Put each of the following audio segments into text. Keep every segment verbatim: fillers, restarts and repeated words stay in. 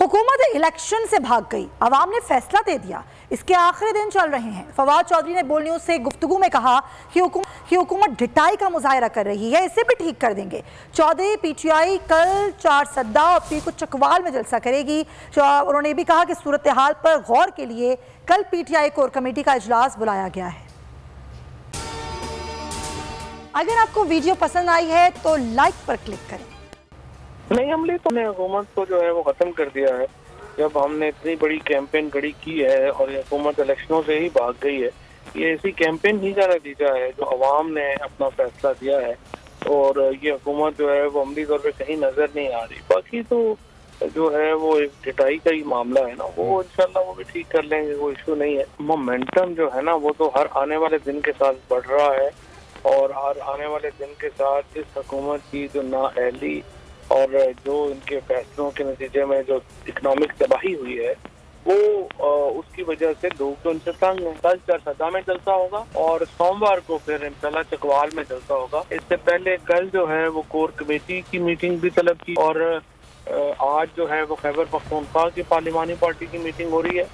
हुकूमत इलेक्शन से भाग गई, अवाम ने फैसला दे दिया। इसके आखिरी दिन चल रहे हैं। फवाद चौधरी ने बोल न्यूज से गुफ्तगू में कहा कि हुकूमत ढिटाई का मुजाहरा कर रही है, इसे भी ठीक कर देंगे। चौधरी पीटीआई कल चार सद्दा और पीर को चकवाल में जलसा करेगी। उन्होंने भी कहा कि सूरत हाल पर गौर के लिए कल पीटीआई कोर कमेटी का इजलास बुलाया गया है। अगर आपको वीडियो पसंद आई है तो लाइक पर क्लिक करें। नहीं, हमने तो हुकूमत को जो है वो खत्म कर दिया है। जब हमने इतनी बड़ी कैंपेन खड़ी की है और ये हुकूमत इलेक्शनों से ही भाग गई है, ये ऐसी कैंपेन ही का नतीजा है जो अवाम ने अपना फैसला दिया है और ये हुकूमत जो है वो अमली तौर पे कहीं नजर नहीं आ रही। बाकी तो जो है वो एक ढिटाई का ही मामला है ना, वो इंशाल्लाह वो भी ठीक कर लेंगे, वो इशू नहीं है। मोमेंटम जो है ना वो तो हर आने वाले दिन के साथ बढ़ रहा है और हर आने वाले दिन के साथ इस हुकूमत की जो नाअहली और जो इनके फैसलों के नतीजे में जो इकोनॉमिक तबाही हुई है वो आ, उसकी वजह से लोग तो उनसे तंग हैं। कल चारसदा में जलसा होगा और सोमवार को फिर इंशाल्लाह चकवाल में जलसा होगा। इससे पहले कल जो है वो कोर कमेटी की मीटिंग भी तलब की और आ, आज जो है वो खैबर पख्तूनख्वा की पार्लिमानी पार्टी की मीटिंग हो रही है।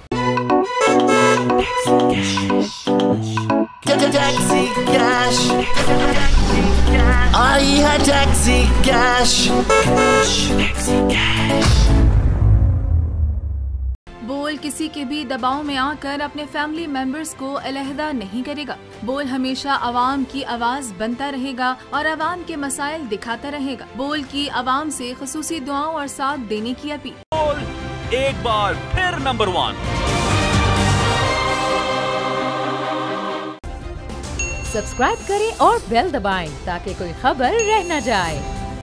Taxi cash, आई है टैक्सी कैश। बोल किसी के भी दबाव में आकर अपने फैमिली मेंबर्स को अलहदा नहीं करेगा। बोल हमेशा आवाम की आवाज बनता रहेगा और आवाम के मसाइल दिखाता रहेगा। बोल की आवाम से खुसूसी दुआओं और साथ देने की अपील। बोल एक बार फिर नंबर वन। सब्सक्राइब करें और बेल दबाएं ताकि कोई खबर रह न जाए।